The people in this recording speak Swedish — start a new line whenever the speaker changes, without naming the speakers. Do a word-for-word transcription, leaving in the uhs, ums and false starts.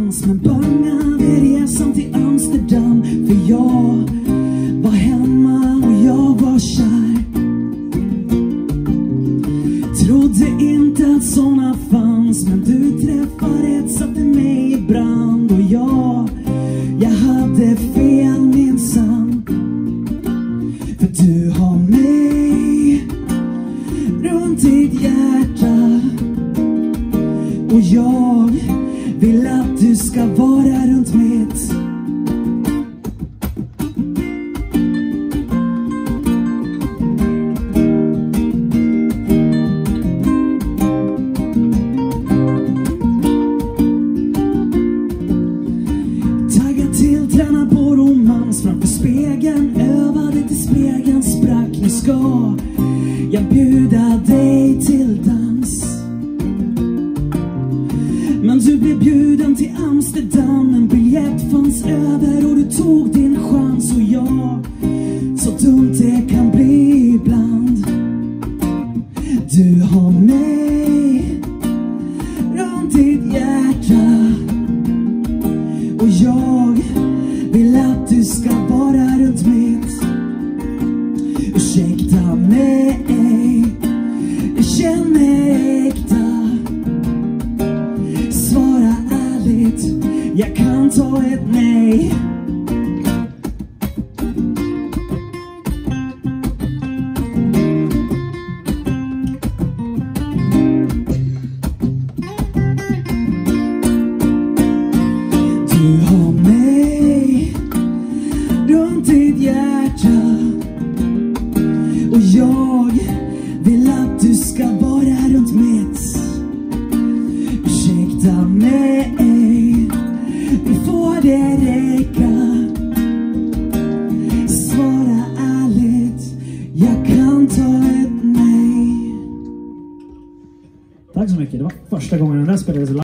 någonstans, men började resan till Amsterdam. För jag var hemma och jag var kär. Trodde inte att såna fanns, men du träffade rätt, satte mig i brand. Och jag, jag hade fel minsann. För du har mig runt ditt hjärta, och jag vill att du ska vara runt mitt. Taggad till, träna på romans framför spegeln, övade till spegeln sprack. Nu ska jag bjuda dig till dans. Men du blev bjuden till Amsterdam, en biljett fanns över och du tog din chans. Och jag, så dumt det kan bli ibland. Du har mig runt ditt hjärta, och jag vill att du ska vara runt mitt. Ursäkta mig, jag känner äkta. Svara ärligt, jag kan ta ett nej. Du har mig runt ditt hjärta, och jag vill att du ska vara runt mitt. Ursäkta mig, nu får det räcka. Svara ärligt, jag kan ta ett nej.
Tack så mycket, det var första gången den där spelades live.